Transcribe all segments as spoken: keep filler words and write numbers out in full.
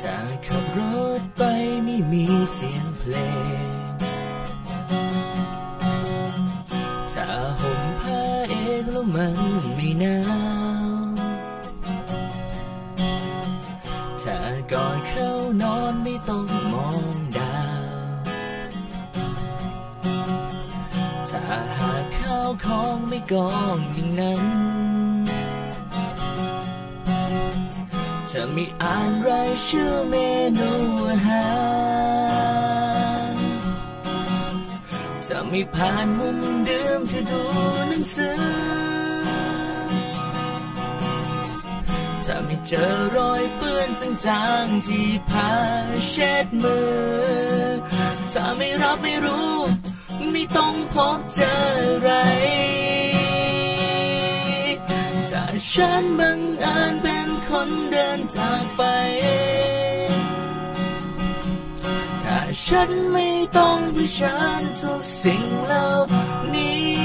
ถ้าขับรถไปไม่มีเสียงเพลงถ้าห่มผ้าเองแล้วมันไม่หนาวถ้าก่อนเข้านอนไม่ต้องมองดาวถ้าหากข้าวของไม่กองอย่างนั้นจะไม่อ่านรายชื่อเมนูอาหารจะไม่ผ่านมุมเดิมที่ดูหนังสือจะไม่เจอรอยเปื้อนจางๆที่ผ้าเช็ดมือจะไม่รับไม่รู้ไม่ต้องพบเจออะไรถ้าฉันบังเอิญเป็นคนเดินจากไปถ้าฉันไม่ต้องเผชิญทุกสิ่งเหล่านี้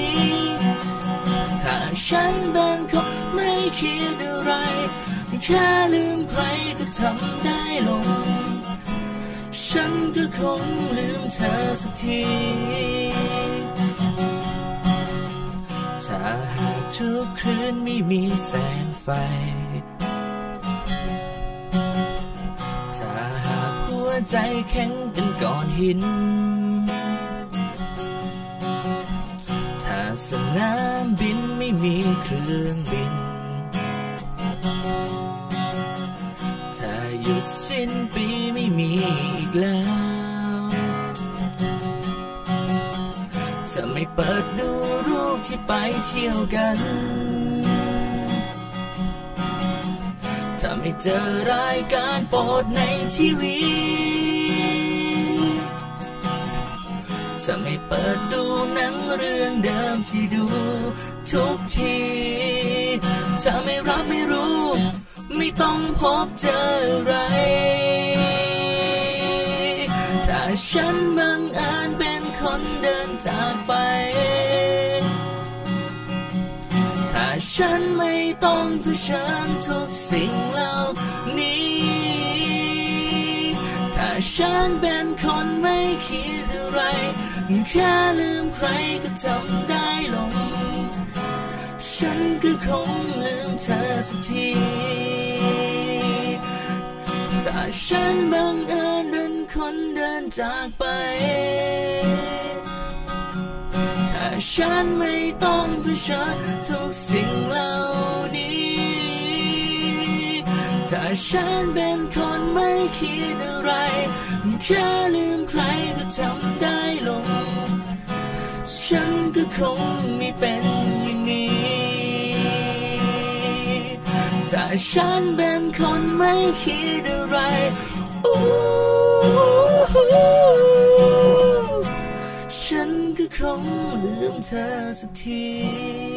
ถ้าฉันเป็นคนไม่คิดอะไรแค่ลืมใครก็ทำได้ลงฉันก็คงลืมเธอสักทีถ้าหากทุกคืนไม่มีแสงไฟถ้าหากหัวใจแข็งเป็นก้อนหินถ้าสนามบินไม่มีเครื่องบินถ้าหยุดสิ้นปีไม่มีอีกแล้วจะไม่เปิดดูรูปที่ไปเที่ยวกันถ้าไม่เจอรายการโปรดในทีวีจะไม่เปิดดูหนังเรื่องเดิมที่ดูทุกทีจะไม่รับไม่รู้ไม่ต้องพบเจออะไรถ้าฉันบังเอิญเป็นคนเดินจากไปถ้าฉันไม่ต้องเผชิญทุกสิ่งเหล่านี้ถ้าฉันเป็นคนไม่คิดอะไรแค่ลืมใครก็ทำได้ลงฉันก็คงลืมเธอสักทีถ้าฉันบังเอิญเป็นคนเดินจากไปถ้าฉันไม่ต้องเผชิญทุกสิ่งเหล่านี้ถ้าฉันเป็นคนไม่คิดอะไรแค่ลืมใครก็ทำได้ลงฉันก็คงไม่เป็นอย่างนี้ถ้าฉันเป็นคนไม่คิดอะไรฉันก็คงลืมเธอสักที